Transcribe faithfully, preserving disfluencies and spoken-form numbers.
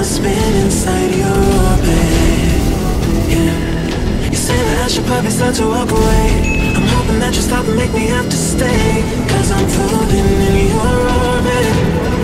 I spin inside your orbit. Yeah. You say that I should probably start to walk away. I'm hoping that you stop and make me have to stay, cause I'm floating in your orbit.